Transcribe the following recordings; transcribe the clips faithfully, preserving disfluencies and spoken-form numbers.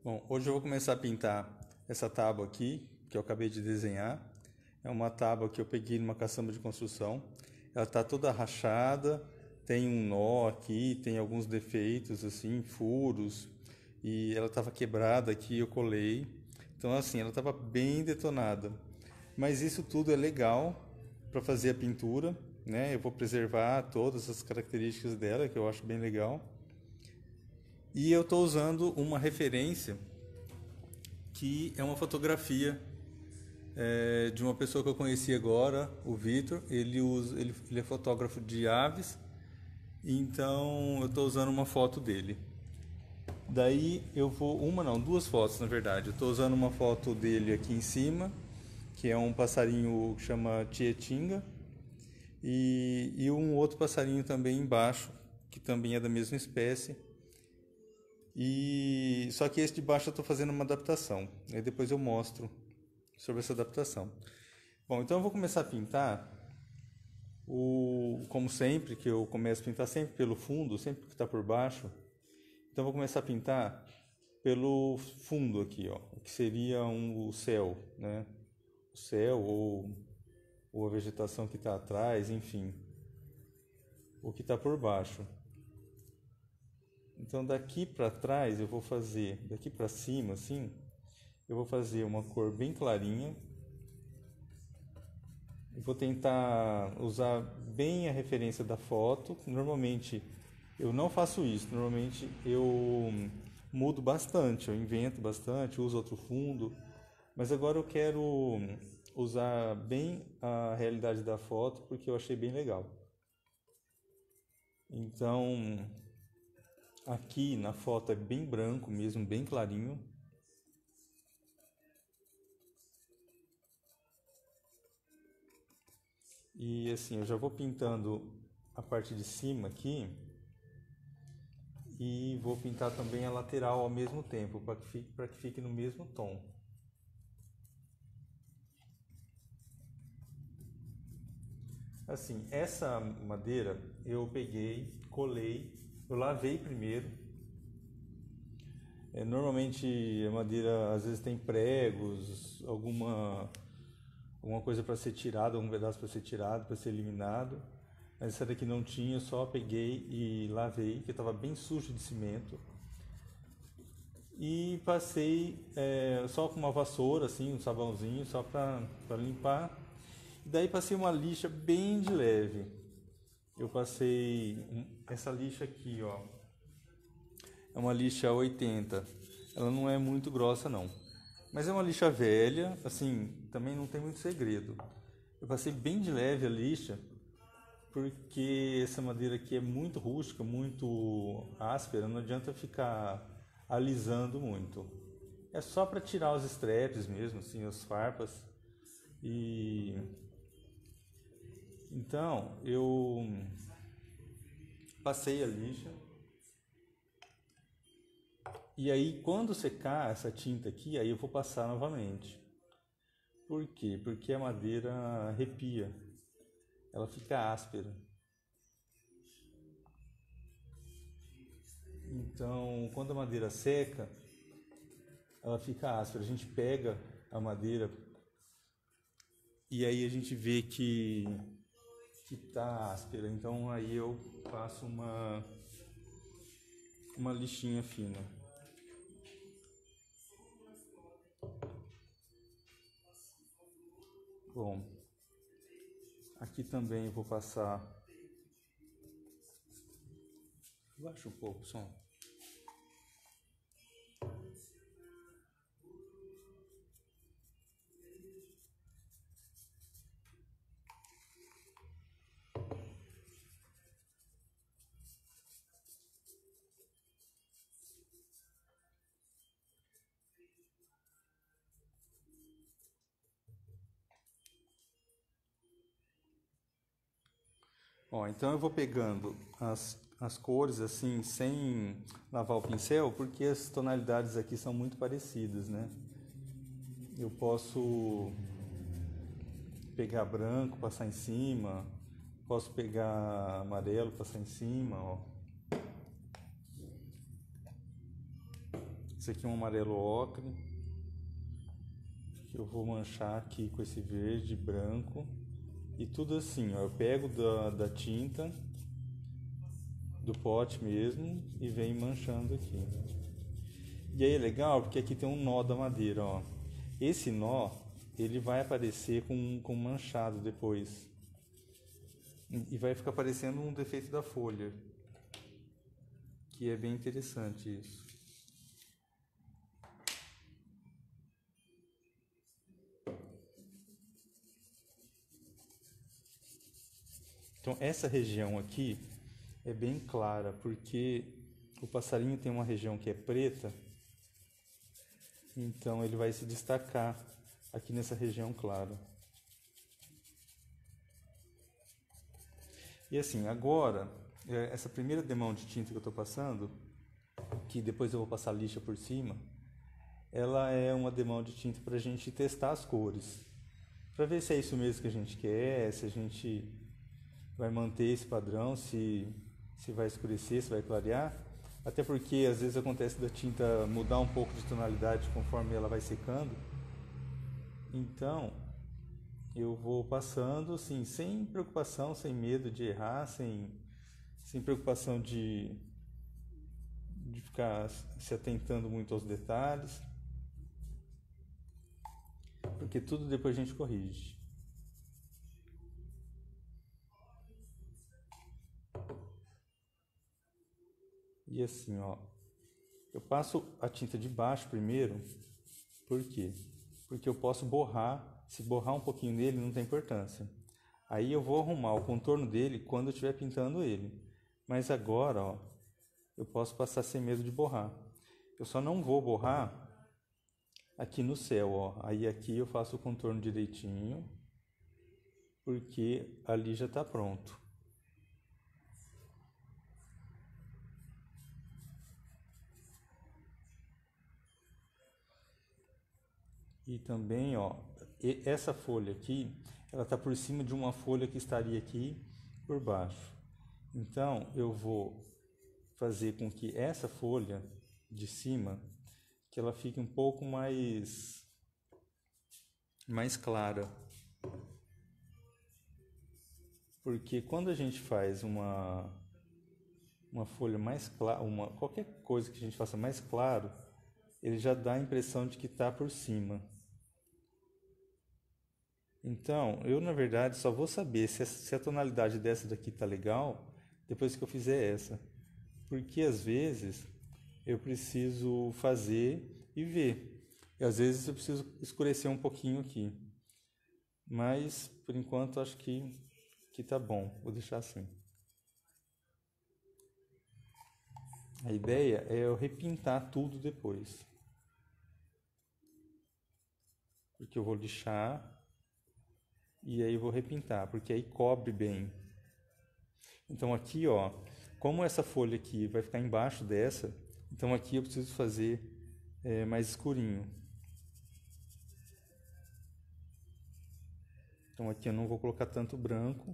Bom, hoje eu vou começar a pintar essa tábua aqui, que eu acabei de desenhar. É uma tábua que eu peguei numa caçamba de construção. Ela está toda rachada, tem um nó aqui, tem alguns defeitos, assim, furos. E ela estava quebrada aqui, eu colei. Então, assim, ela estava bem detonada. Mas isso tudo é legal para fazer a pintura, né? Eu vou preservar todas as características dela, que eu acho bem legal. E eu estou usando uma referência que é uma fotografia é, de uma pessoa que eu conheci agora, o Vitor. Ele, usa, ele, ele é fotógrafo de aves, então eu estou usando uma foto dele. Daí eu vou, uma não, duas fotos na verdade. Eu estou usando uma foto dele aqui em cima, que é um passarinho que chama tietinga, e, e um outro passarinho também embaixo, que também é da mesma espécie. E só que esse de baixo eu estou fazendo uma adaptação. Aí depois eu mostro sobre essa adaptação. Bom, então eu vou começar a pintar o, como sempre, que eu começo a pintar sempre pelo fundo, sempre que está por baixo. Então eu vou começar a pintar pelo fundo aqui, ó, que seria um, o céu, né? O céu ou, ou a vegetação que está atrás, enfim, o que está por baixo. Então daqui para trás eu vou fazer, daqui para cima assim, eu vou fazer uma cor bem clarinha. Eu vou tentar usar bem a referência da foto. Normalmente eu não faço isso, normalmente eu mudo bastante, eu invento bastante, uso outro fundo. Mas agora eu quero usar bem a realidade da foto porque eu achei bem legal. Então aqui na foto é bem branco mesmo, bem clarinho. E assim, eu já vou pintando a parte de cima aqui e vou pintar também a lateral ao mesmo tempo, para que fique, para que fique no mesmo tom. Assim, essa madeira eu peguei, colei, eu lavei primeiro. É, normalmente a madeira às vezes tem pregos, alguma, alguma coisa para ser tirada, algum pedaço para ser tirado, para ser eliminado. Mas essa daqui não tinha, eu só peguei e lavei, que estava bem sujo de cimento. E passei é, só com uma vassoura, assim, um sabãozinho, só para limpar. E daí passei uma lixa bem de leve. Eu passei essa lixa aqui, ó. É uma lixa oitenta. Ela não é muito grossa, não. Mas é uma lixa velha, assim, também não tem muito segredo. Eu passei bem de leve a lixa, porque essa madeira aqui é muito rústica, muito áspera, não adianta ficar alisando muito. É só para tirar os estrepes mesmo, assim, as farpas. E então eu passei a lixa. E aí quando secar essa tinta aqui, aí eu vou passar novamente. Por quê? Porque a madeira arrepia. Ela fica áspera. Então, quando a madeira seca, ela fica áspera. A gente pega a madeira e aí a gente vê que que tá áspera. Então aí eu faço uma uma lixinha fina. Bom, aqui também eu vou passar. Baixa um pouco o som. Ó, então eu vou pegando as, as cores assim, sem lavar o pincel, porque as tonalidades aqui são muito parecidas, né? Eu posso pegar branco, passar em cima, posso pegar amarelo, passar em cima, ó. Esse aqui é um amarelo ocre, que eu vou manchar aqui com esse verde, branco. E tudo assim, ó, eu pego da, da tinta, do pote mesmo, e venho manchando aqui. E aí é legal, porque aqui tem um nó da madeira, ó. Esse nó, ele vai aparecer com, com manchado depois. E vai ficar parecendo um defeito da folha. Que é bem interessante isso. Então essa região aqui é bem clara, porque o passarinho tem uma região que é preta, então ele vai se destacar aqui nessa região clara. E assim, agora, essa primeira demão de tinta que eu estou passando, que depois eu vou passar lixa por cima, ela é uma demão de tinta para a gente testar as cores. Para ver se é isso mesmo que a gente quer, se a gente vai manter esse padrão, se, se vai escurecer, se vai clarear. Até porque às vezes acontece da tinta mudar um pouco de tonalidade conforme ela vai secando. Então, eu vou passando assim, sem preocupação, sem medo de errar, sem, sem preocupação de, de ficar se atentando muito aos detalhes. Porque tudo depois a gente corrige. E assim, ó, eu passo a tinta de baixo primeiro, por quê? Porque eu posso borrar, se borrar um pouquinho nele não tem importância. Aí eu vou arrumar o contorno dele quando eu estiver pintando ele. Mas agora, ó, eu posso passar sem medo de borrar. Eu só não vou borrar aqui no céu, ó. Aí aqui eu faço o contorno direitinho, porque ali já está pronto. E também, ó, essa folha aqui, ela está por cima de uma folha que estaria aqui por baixo. Então, eu vou fazer com que essa folha de cima, que ela fique um pouco mais, mais clara. Porque quando a gente faz uma, uma folha mais clara, uma, qualquer coisa que a gente faça mais claro, ele já dá a impressão de que está por cima. Então, eu na verdade só vou saber se a, se a tonalidade dessa daqui tá legal depois que eu fizer essa. Porque às vezes eu preciso fazer e ver. E às vezes eu preciso escurecer um pouquinho aqui. Mas por enquanto acho que, que tá bom. Vou deixar assim. A ideia é eu repintar tudo depois. Porque eu vou lixar e aí vou repintar, porque aí cobre bem. Então aqui, ó, como essa folha aqui vai ficar embaixo dessa, então aqui eu preciso fazer é, mais escurinho. Então aqui eu não vou colocar tanto branco.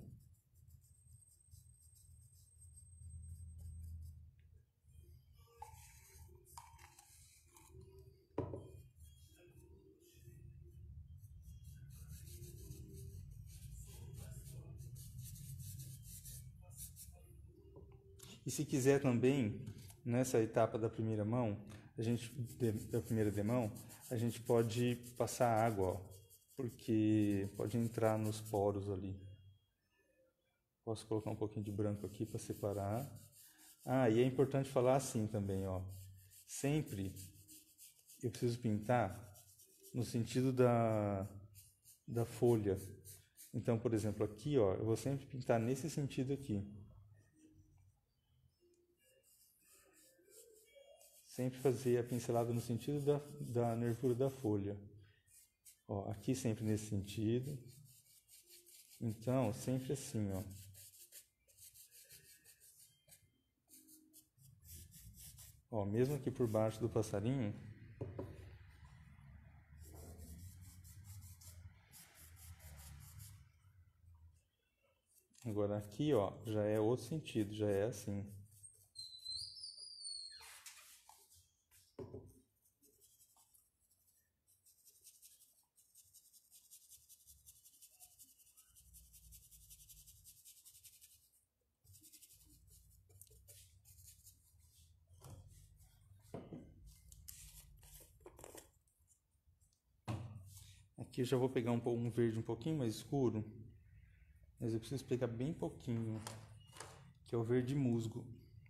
E se quiser também, nessa etapa da primeira mão, a gente, da primeira demão, a gente pode passar água, ó, porque pode entrar nos poros ali. Posso colocar um pouquinho de branco aqui para separar. Ah, e é importante falar assim também, ó. Sempre eu preciso pintar no sentido da, da folha. Então, por exemplo, aqui, ó, eu vou sempre pintar nesse sentido aqui. Sempre fazer a pincelada no sentido da, da nervura da folha. Ó, aqui sempre nesse sentido. Então, sempre assim, ó. Ó, mesmo aqui por baixo do passarinho. Agora aqui, ó, já é outro sentido, já é assim. Aqui eu já vou pegar um, um verde um pouquinho mais escuro, mas eu preciso pegar bem pouquinho, que é o verde musgo.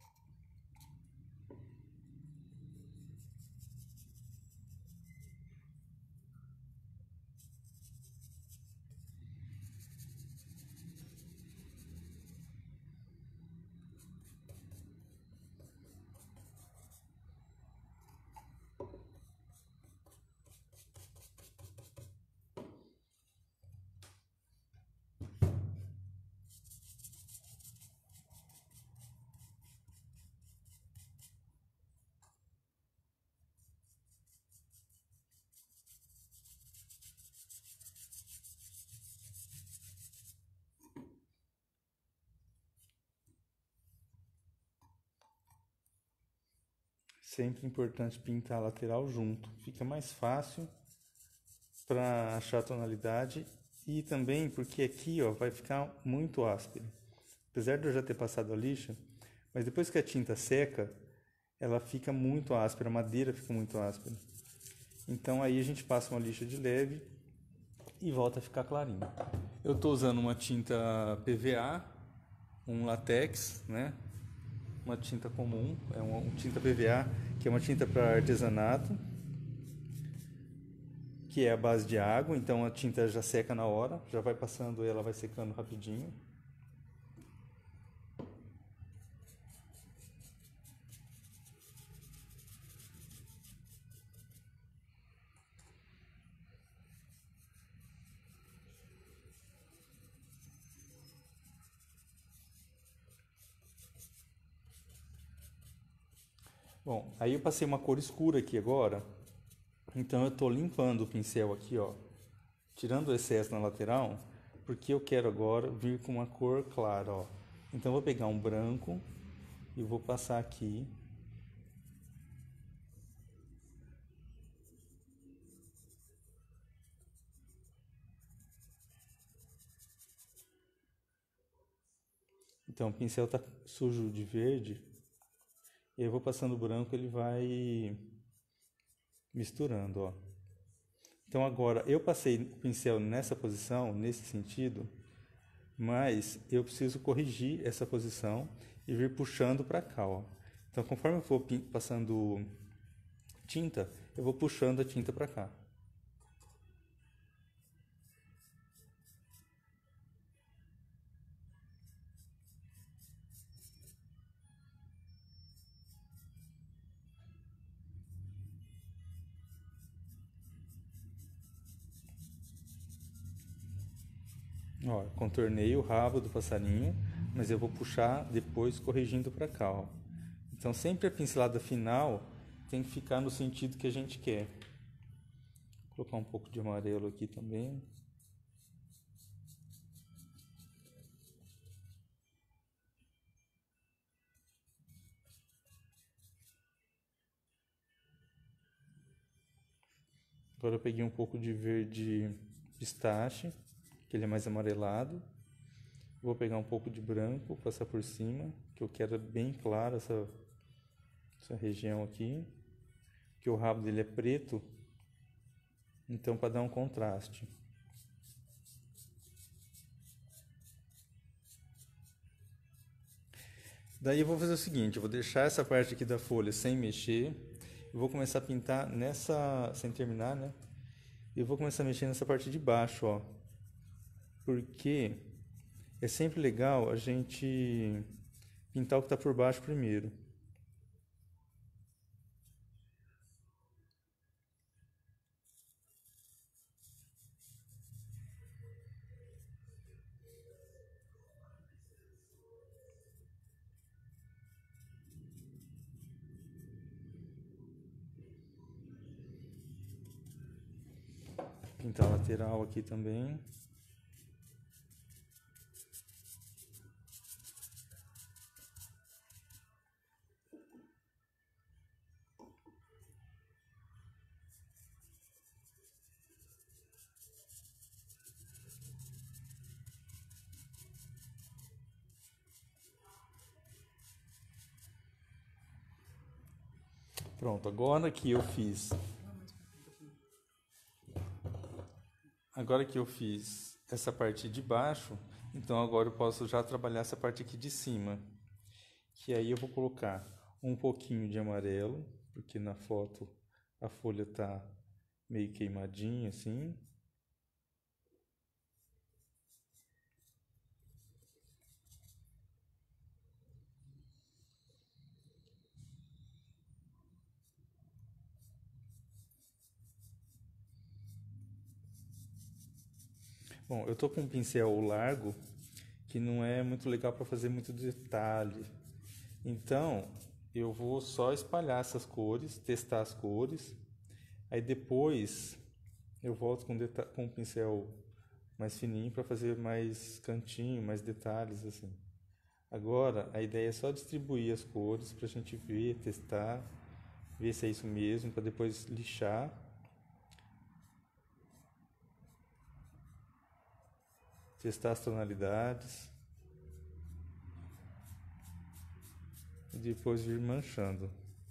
Sempre importante pintar a lateral junto, fica mais fácil para achar a tonalidade e também porque aqui ó, vai ficar muito áspero. Apesar de eu já ter passado a lixa, mas depois que a tinta seca, ela fica muito áspera, a madeira fica muito áspera. Então aí a gente passa uma lixa de leve e volta a ficar clarinho. Eu estou usando uma tinta P V A, um latex, né? Uma tinta comum, é uma, uma tinta P V A, que é uma tinta para artesanato, que é a base de água, então a tinta já seca na hora, já vai passando, ela vai secando rapidinho. Bom, aí eu passei uma cor escura aqui agora, então eu estou limpando o pincel aqui, ó, tirando o excesso na lateral, porque eu quero agora vir com uma cor clara, ó. Então eu vou pegar um branco e vou passar aqui. Então o pincel tá sujo de verde, e eu vou passando o branco, ele vai misturando, ó. Então agora eu passei o pincel nessa posição, nesse sentido, mas eu preciso corrigir essa posição e vir puxando para cá, ó. Então conforme eu for passando tinta, eu vou puxando a tinta para cá. Ó, contornei o rabo do passarinho, mas eu vou puxar depois corrigindo para cá, ó. Então sempre a pincelada final tem que ficar no sentido que a gente quer. Vou colocar um pouco de amarelo aqui também. Agora eu peguei um pouco de verde pistache, que ele é mais amarelado. Vou pegar um pouco de branco, passar por cima, que eu quero bem claro essa, essa região aqui. Que o rabo dele é preto, então para dar um contraste. Daí eu vou fazer o seguinte, eu vou deixar essa parte aqui da folha sem mexer. Eu vou começar a pintar nessa, sem terminar, né? Eu vou começar a mexer nessa parte de baixo, ó. Porque é sempre legal a gente pintar o que está por baixo primeiro. Pintar a lateral aqui também. Pronto, agora que eu fiz Agora que eu fiz essa parte de baixo, então agora eu posso já trabalhar essa parte aqui de cima. Que aí eu vou colocar um pouquinho de amarelo, porque na foto a folha tá meio queimadinha assim. Bom, eu tô com um pincel largo que não é muito legal para fazer muito detalhe. Então, eu vou só espalhar essas cores, testar as cores. Aí depois eu volto com, com um pincel mais fininho para fazer mais cantinho, mais detalhes assim. Agora, a ideia é só distribuir as cores para a gente ver, testar, ver se é isso mesmo, para depois lixar. Testar as tonalidades. E depois vir manchando.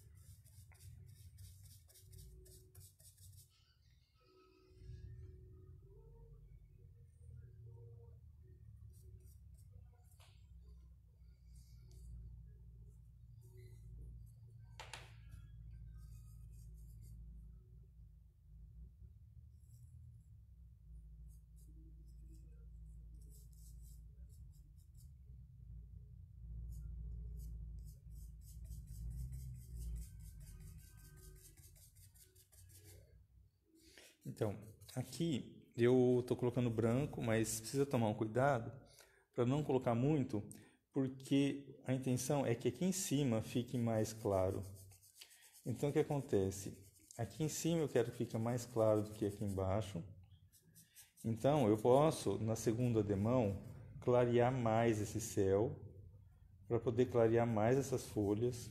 Então, aqui eu estou colocando branco, mas precisa tomar um cuidado para não colocar muito, porque a intenção é que aqui em cima fique mais claro. Então, o que acontece? Aqui em cima eu quero que fique mais claro do que aqui embaixo. Então, eu posso, na segunda demão, clarear mais esse céu, para poder clarear mais essas folhas.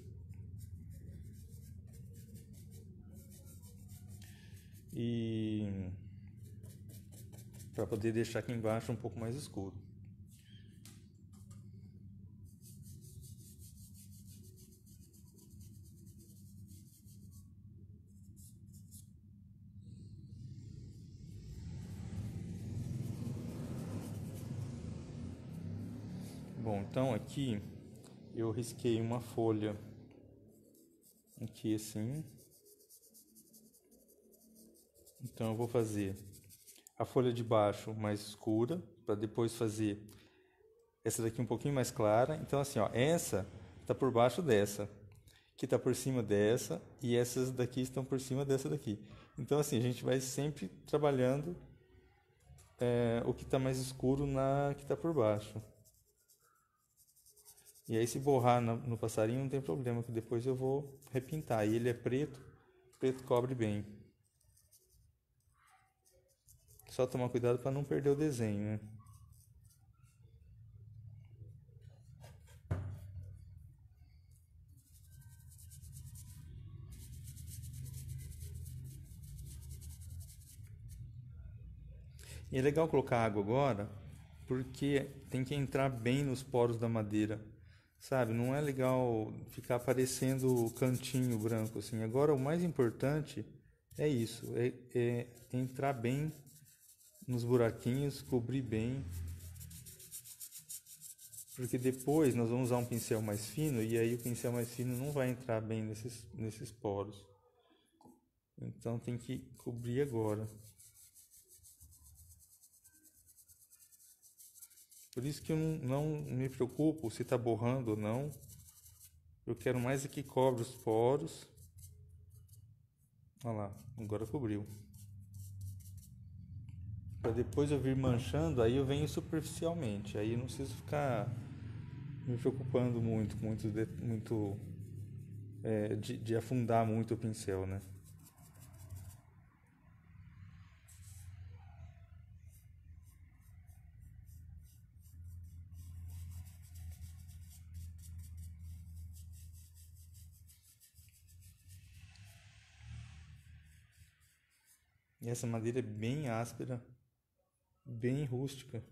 E para poder deixar aqui embaixo um pouco mais escuro. Bom, então aqui eu risquei uma folha aqui assim. Então eu vou fazer a folha de baixo mais escura, para depois fazer essa daqui um pouquinho mais clara. Então assim, ó, essa está por baixo dessa, que está por cima dessa, e essas daqui estão por cima dessa daqui. Então assim, a gente vai sempre trabalhando é, o que está mais escuro na que está por baixo. E aí se borrar no, no passarinho não tem problema, que depois eu vou repintar. E ele é preto, preto cobre bem. Só tomar cuidado para não perder o desenho, né? E é legal colocar água agora, porque tem que entrar bem nos poros da madeira, sabe? Não é legal ficar aparecendo cantinho branco assim. Agora o mais importante é isso, é, é entrar bem nos buraquinhos, cobrir bem, porque depois nós vamos usar um pincel mais fino e aí o pincel mais fino não vai entrar bem nesses, nesses poros. Então tem que cobrir agora. Por isso que eu não, não me preocupo se está borrando ou não. Eu quero mais é que cobre os poros. Olha lá, agora cobriu. Para depois eu vir manchando, aí eu venho superficialmente. Aí eu não preciso ficar me preocupando muito, muito, muito é, de, de afundar muito o pincel, né? E essa madeira é bem áspera, bem rústica.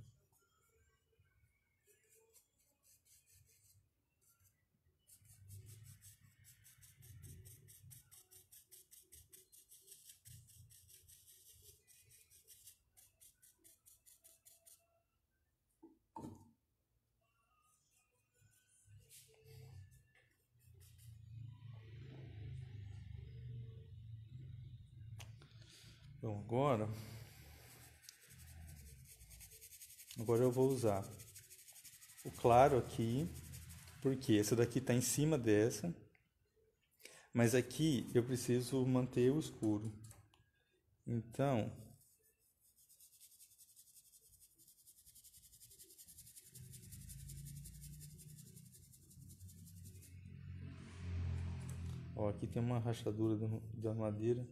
Bom, agora, agora eu vou usar o claro aqui, porque essa daqui está em cima dessa, mas aqui eu preciso manter o escuro. Então, ó, aqui tem uma rachadura do- da madeira.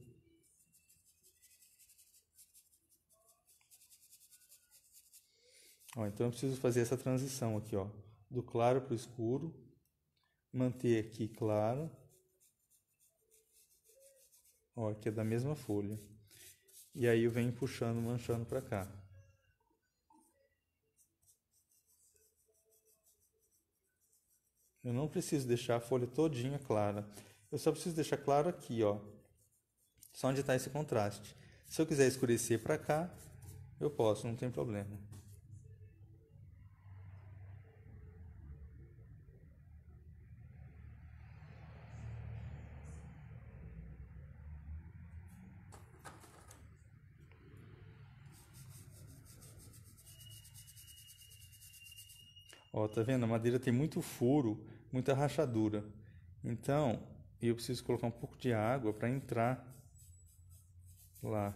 Ó, então eu preciso fazer essa transição aqui, ó, do claro para o escuro, manter aqui claro, ó, aqui é da mesma folha, e aí eu venho puxando, manchando para cá. Eu não preciso deixar a folha todinha clara, eu só preciso deixar claro aqui, ó, só onde está esse contraste. Se eu quiser escurecer para cá, eu posso, não tem problema. Ó, tá vendo? A madeira tem muito furo, muita rachadura. Então, eu preciso colocar um pouco de água para entrar lá.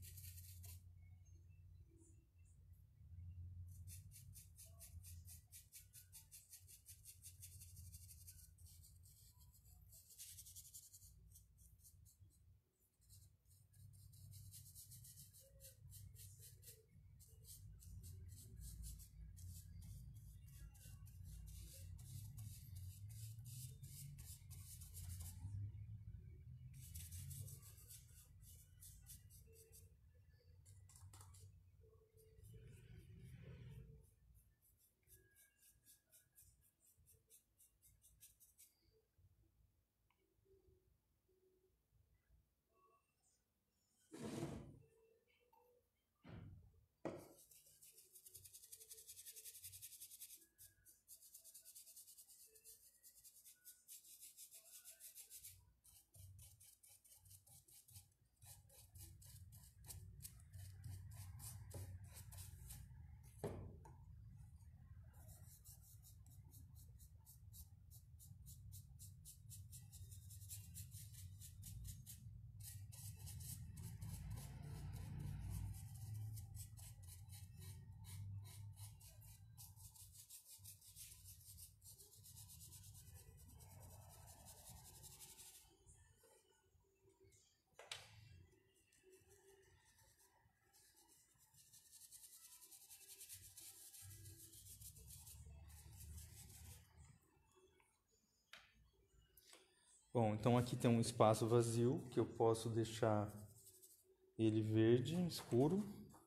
Bom, então aqui tem um espaço vazio que eu posso deixar ele verde, escuro.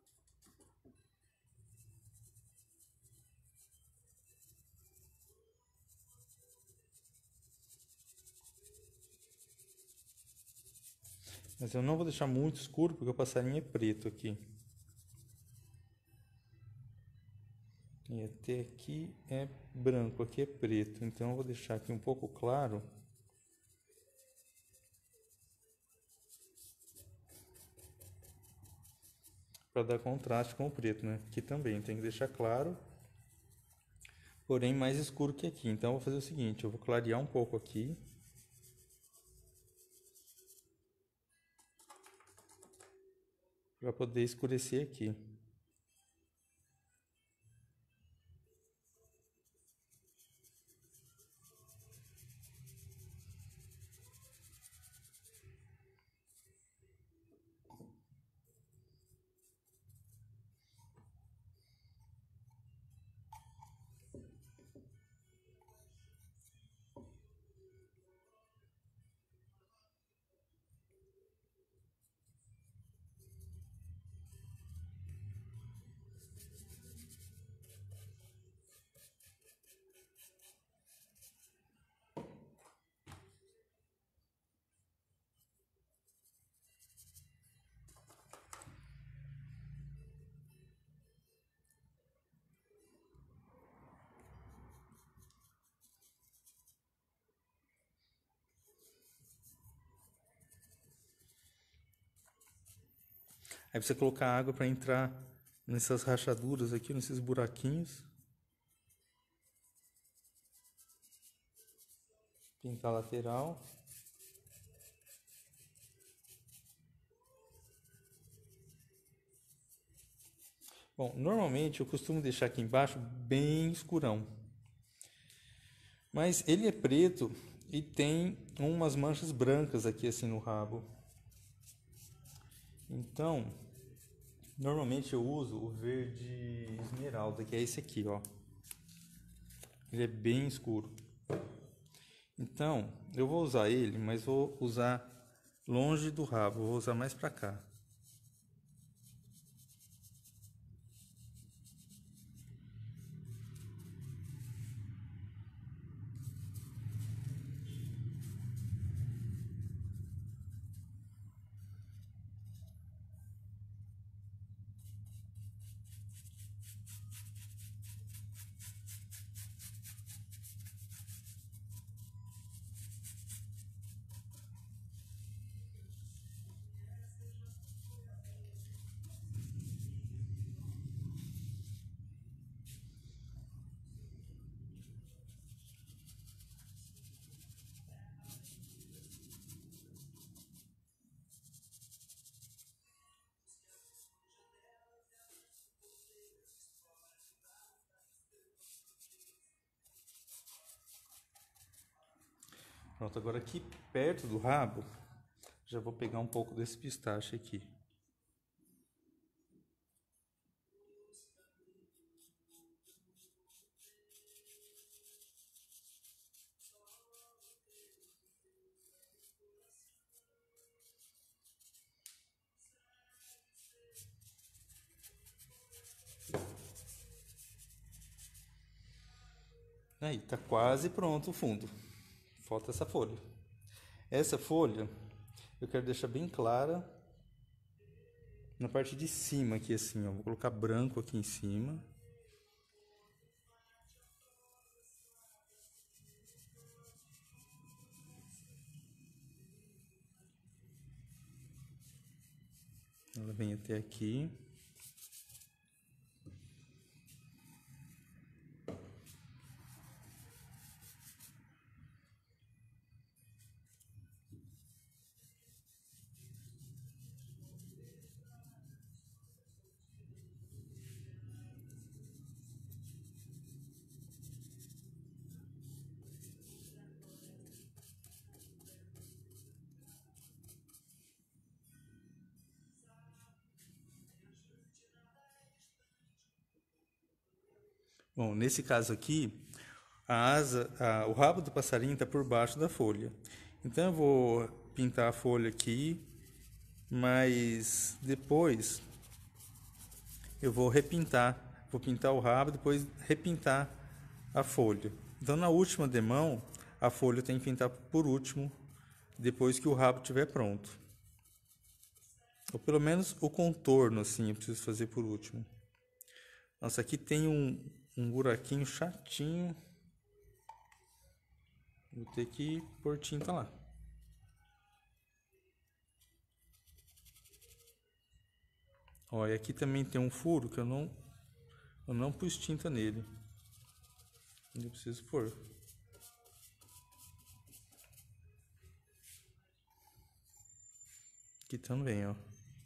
Mas eu não vou deixar muito escuro porque o passarinho é preto aqui. E até aqui é branco, aqui é preto. Então eu vou deixar aqui um pouco claro. Para dar contraste com o preto, né? Aqui também tem que deixar claro, porém mais escuro que aqui. Então eu vou fazer o seguinte, eu vou clarear um pouco aqui. Para poder escurecer aqui. Aí você colocar água para entrar nessas rachaduras aqui, nesses buraquinhos. Pintar a lateral. Bom, normalmente eu costumo deixar aqui embaixo bem escurão. Mas ele é preto e tem umas manchas brancas aqui assim no rabo. Então, normalmente eu uso o verde esmeralda, que é esse aqui, ó. Ele é bem escuro. Então, eu vou usar ele, mas vou usar longe do rabo, vou usar mais pra cá. Pronto, agora aqui perto do rabo, já vou pegar um pouco desse pistache aqui. Aí, tá quase pronto o fundo. Falta essa folha. Essa folha eu quero deixar bem clara na parte de cima aqui assim, ó. Vou colocar branco aqui em cima. Ela vem até aqui. Bom, nesse caso aqui, a asa, a, o rabo do passarinho está por baixo da folha. Então eu vou pintar a folha aqui, mas depois eu vou repintar. Vou pintar o rabo e depois repintar a folha. Então na última demão, a folha tem que pintar por último, depois que o rabo estiver pronto. Ou pelo menos o contorno, assim, eu preciso fazer por último. Nossa, aqui tem um, um buraquinho chatinho. Vou ter que pôr tinta lá. Ó, e aqui também tem um furo que eu não, eu não pus tinta nele. Eu preciso pôr. Aqui também, ó.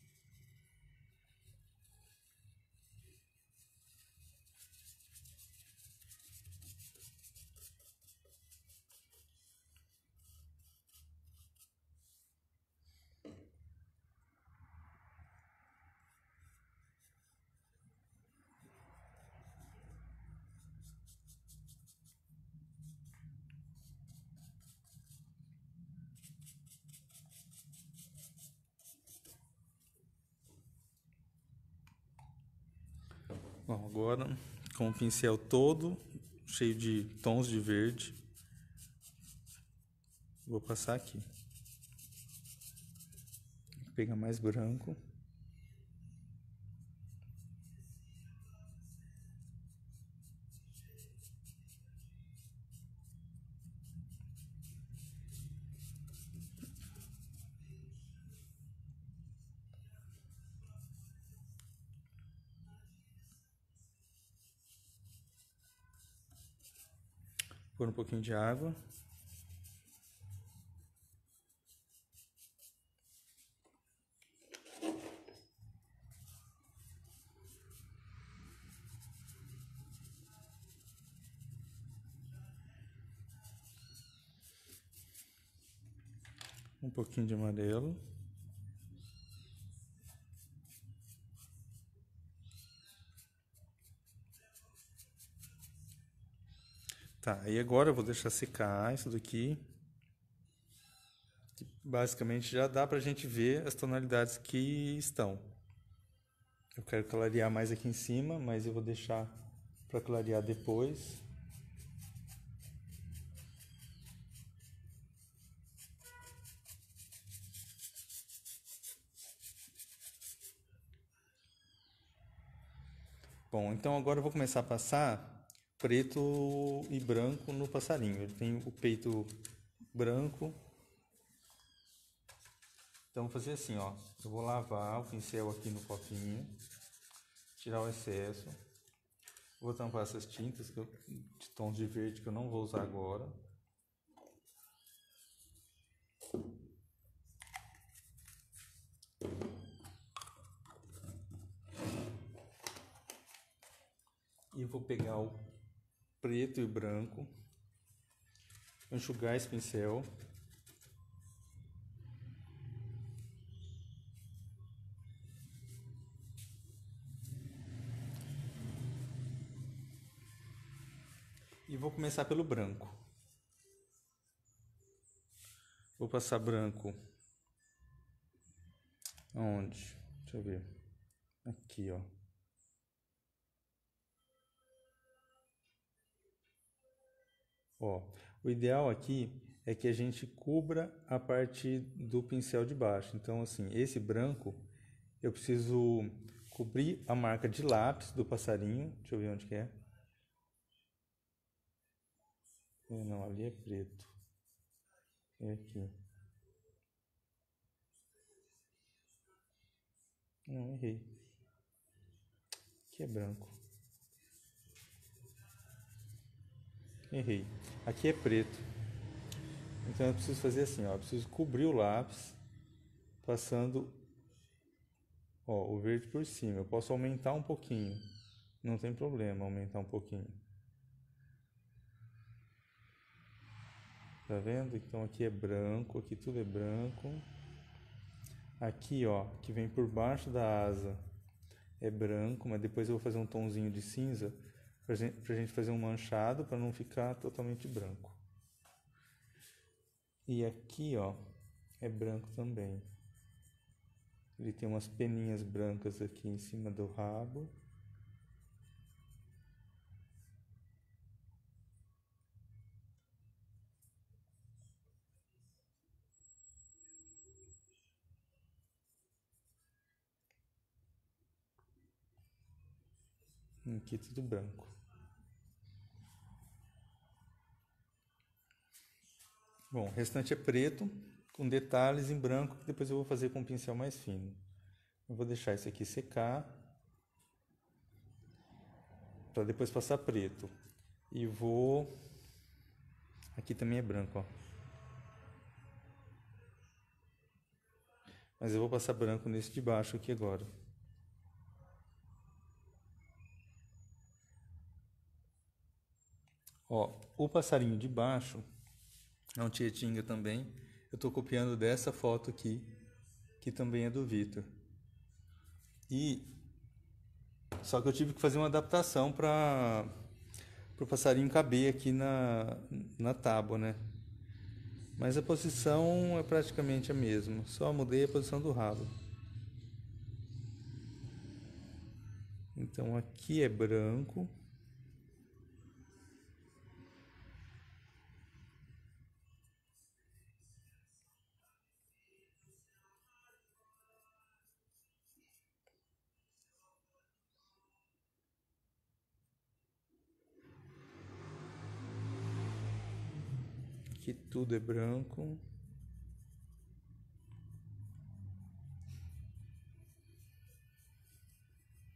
Bom, agora com o pincel todo cheio de tons de verde, vou passar aqui. Vou pegar mais branco. Pôr um pouquinho de água. Um pouquinho de amarelo. Tá, e agora eu vou deixar secar isso daqui. Basicamente já dá pra gente ver as tonalidades que estão. Eu quero clarear mais aqui em cima, mas eu vou deixar para clarear depois. Bom, então agora eu vou começar a passar preto e branco no passarinho. Ele tem o peito branco. Então vou fazer assim, ó. Eu vou lavar o pincel aqui no copinho, tirar o excesso. Vou tampar essas tintas que eu, de tons de verde que eu não vou usar agora. E vou pegar o preto e o branco, enxugar esse pincel. E vou começar pelo branco. Vou passar branco. Aonde? Deixa eu ver. Aqui, ó. Ó, o ideal aqui é que a gente cubra a parte do pincel de baixo. Então, assim, esse branco, eu preciso cobrir a marca de lápis do passarinho. Deixa eu ver onde que é. É, não, ali é preto. É aqui. Não, errei. Aqui é branco. Errei. Aqui é preto. Então eu preciso fazer assim, ó. Eu preciso cobrir o lápis, passando, ó, o verde por cima. Eu posso aumentar um pouquinho. Não tem problema aumentar um pouquinho. Tá vendo? Então aqui é branco, aqui tudo é branco. Aqui, ó, que vem por baixo da asa é branco, mas depois eu vou fazer um tomzinho de cinza pra gente, pra gente fazer um manchado para não ficar totalmente branco. E aqui, ó, é branco também. Ele tem umas peninhas brancas aqui em cima do rabo. Aqui tudo branco. Bom, o restante é preto, com detalhes em branco, que depois eu vou fazer com um pincel mais fino. Eu vou deixar isso aqui secar, para depois passar preto. E vou... Aqui também é branco, ó. Mas eu vou passar branco nesse de baixo aqui agora. Ó, o passarinho de baixo é um tietinga também. Eu tô copiando dessa foto aqui, que também é do Vitor. E só que eu tive que fazer uma adaptação para o passarinho caber aqui na, na tábua, né? Mas a posição é praticamente a mesma, só mudei a posição do rabo. Então aqui é branco. Aqui tudo é branco.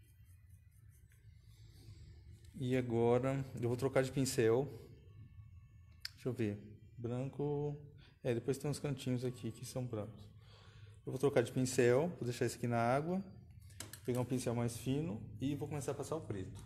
E agora eu vou trocar de pincel. Deixa eu ver. Branco. É, depois tem uns cantinhos aqui que são brancos. Eu vou trocar de pincel, vou deixar esse aqui na água, pegar um pincel mais fino e vou começar a passar o preto.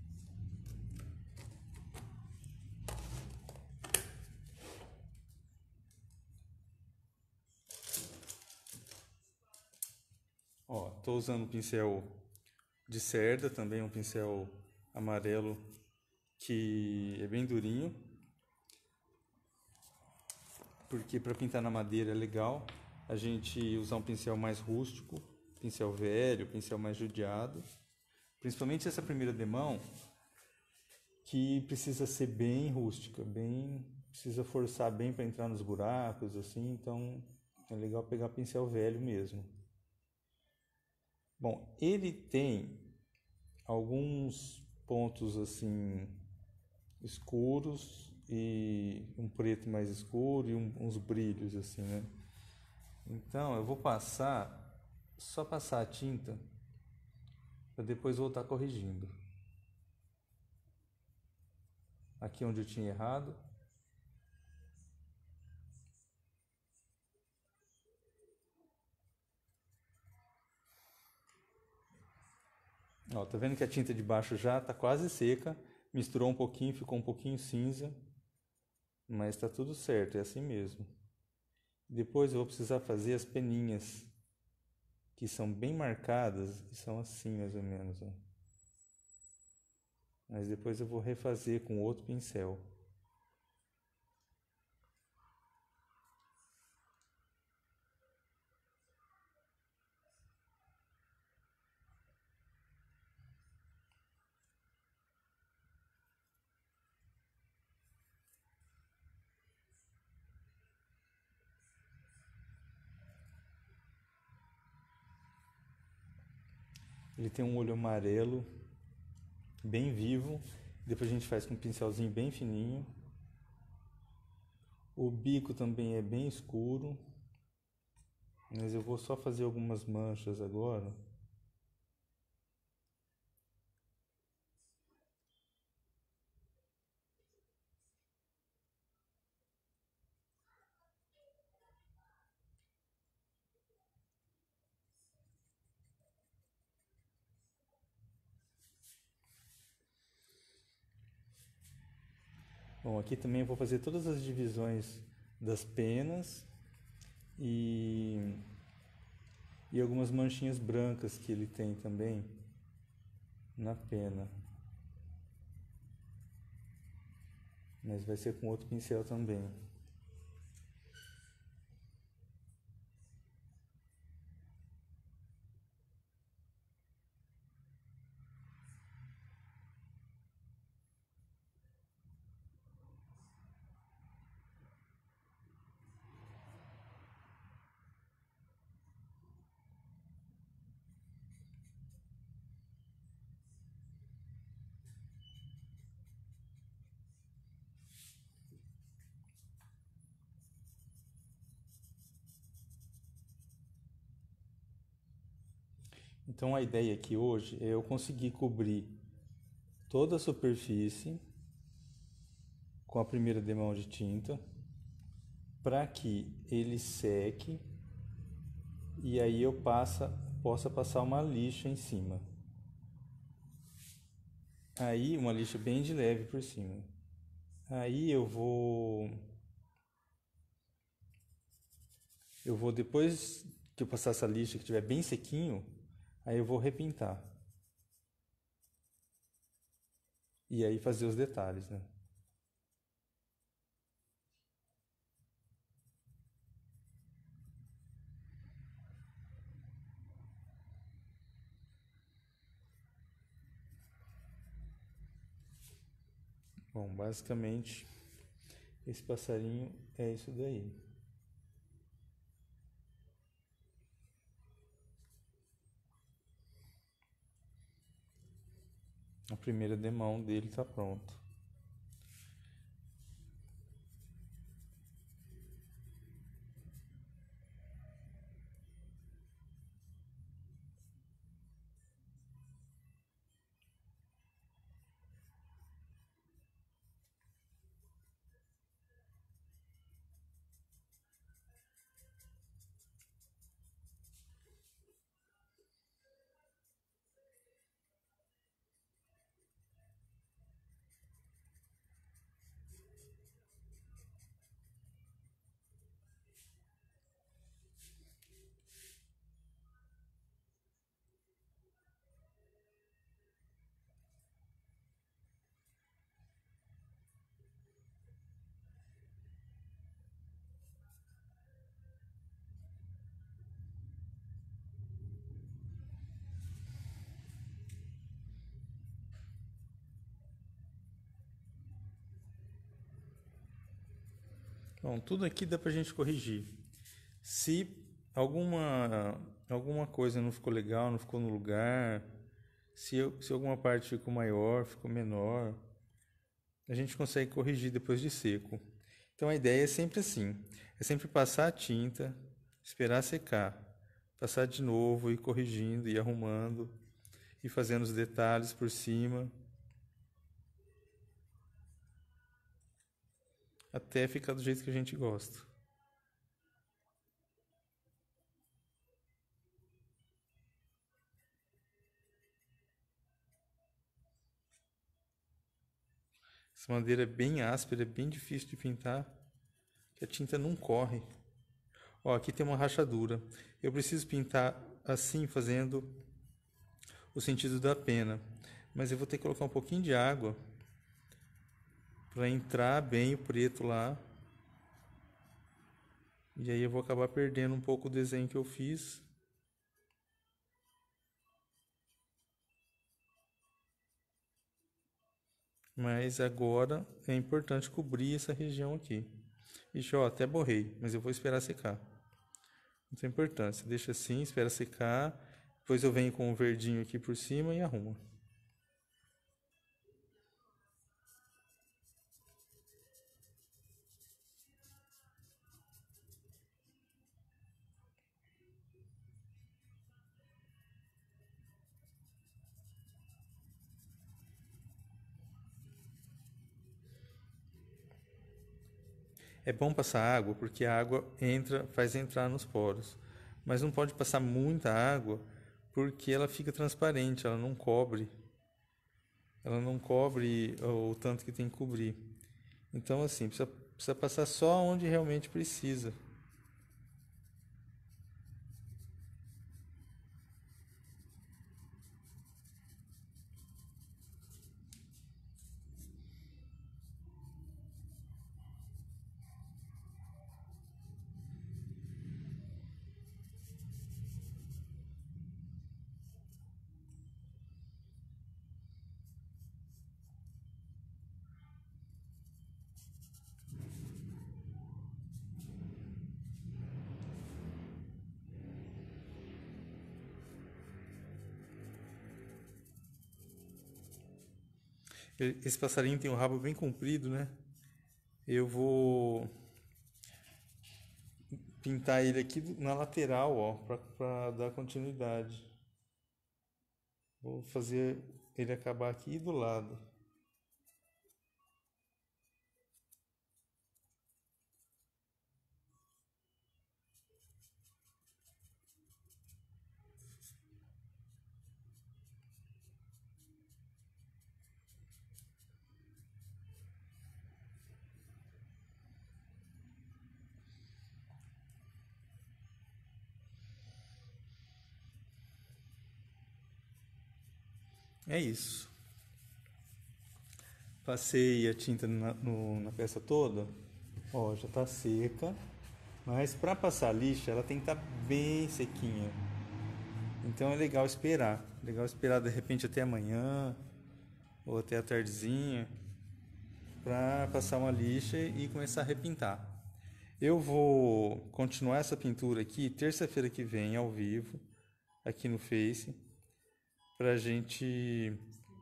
Ó, tô usando um pincel de cerda, também um pincel amarelo que é bem durinho, porque para pintar na madeira é legal a gente usar um pincel mais rústico, pincel velho, pincel mais judiado, principalmente essa primeira demão, que precisa ser bem rústica, bem, precisa forçar bem para entrar nos buracos, assim, então é legal pegar pincel velho mesmo. Bom, ele tem alguns pontos assim escuros e um preto mais escuro e um, uns brilhos assim, né? Então eu vou passar, só passar a tinta para depois voltar corrigindo. Aqui onde eu tinha errado. Ó, tá vendo que a tinta de baixo já tá quase seca, misturou um pouquinho, ficou um pouquinho cinza, mas tá tudo certo, é assim mesmo. Depois eu vou precisar fazer as peninhas, que são bem marcadas, e são assim mais ou menos, ó. Mas depois eu vou refazer com outro pincel. Ele tem um olho amarelo, bem vivo. Depois a gente faz com um pincelzinho bem fininho. O bico também é bem escuro, mas eu vou só fazer algumas manchas agora. Bom, aqui também eu vou fazer todas as divisões das penas e, e algumas manchinhas brancas que ele tem também na pena. Mas vai ser com outro pincel também. Então a ideia aqui hoje é eu conseguir cobrir toda a superfície com a primeira demão de tinta para que ele seque e aí eu passa, possa passar uma lixa em cima. Aí uma lixa bem de leve por cima. Aí eu vou eu vou depois que eu passar essa lixa que estiver bem sequinho, aí eu vou repintar. E aí fazer os detalhes, né? Bom, basicamente esse passarinho é isso daí. A primeira demão dele está pronta. Bom, tudo aqui dá pra gente corrigir. Se alguma, alguma coisa não ficou legal, não ficou no lugar, se, eu, se alguma parte ficou maior, ficou menor, a gente consegue corrigir depois de seco. Então a ideia é sempre assim, é sempre passar a tinta, esperar secar, passar de novo, ir corrigindo, ir arrumando, ir fazendo os detalhes por cima, até ficar do jeito que a gente gosta. Essa madeira é bem áspera, é bem difícil de pintar, que a tinta não corre. Ó, aqui tem uma rachadura. Eu preciso pintar assim, fazendo o sentido da pena. Mas eu vou ter que colocar um pouquinho de água para entrar bem o preto lá. E aí eu vou acabar perdendo um pouco o desenho que eu fiz. Mas agora é importante cobrir essa região aqui. Ixi, ó, até borrei, mas eu vou esperar secar. Não tem importância. Deixa assim, espera secar. Depois eu venho com o verdinho aqui por cima e arrumo. É bom passar água porque a água entra, faz entrar nos poros. Mas não pode passar muita água porque ela fica transparente, ela não cobre. Ela não cobre o tanto que tem que cobrir. Então, assim, precisa, precisa passar só onde realmente precisa. Esse passarinho tem um rabo bem comprido, né? Eu vou pintar ele aqui na lateral, ó, para dar continuidade. Vou fazer ele acabar aqui do lado. É isso. Passei a tinta na, no, na peça toda. Ó, já tá seca. Mas para passar a lixa, ela tem que estar tá bem sequinha. Então é legal esperar. Legal esperar de repente até amanhã ou até a tardezinha para passar uma lixa e começar a repintar. Eu vou continuar essa pintura aqui terça-feira que vem ao vivo aqui no Face pra gente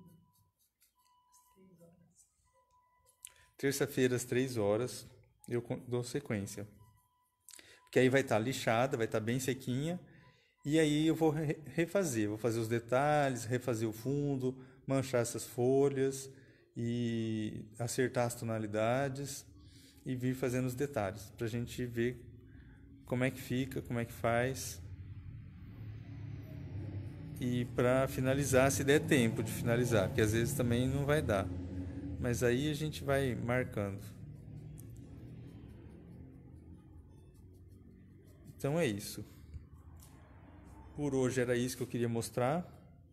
terça-feira às três horas eu dou sequência. Porque aí vai estar tá lixada, vai estar tá bem sequinha. E aí eu vou refazer, vou fazer os detalhes, refazer o fundo, manchar essas folhas e acertar as tonalidades e vir fazendo os detalhes pra gente ver como é que fica, como é que faz. E para finalizar, se der tempo de finalizar, porque às vezes também não vai dar. Mas aí a gente vai marcando. Então é isso. Por hoje era isso que eu queria mostrar.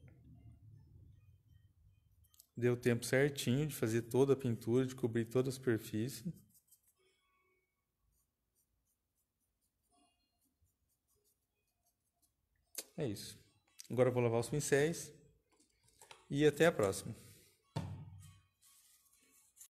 Deu tempo certinho de fazer toda a pintura, de cobrir toda a superfície. É isso. Agora eu vou lavar os pincéis e até a próxima.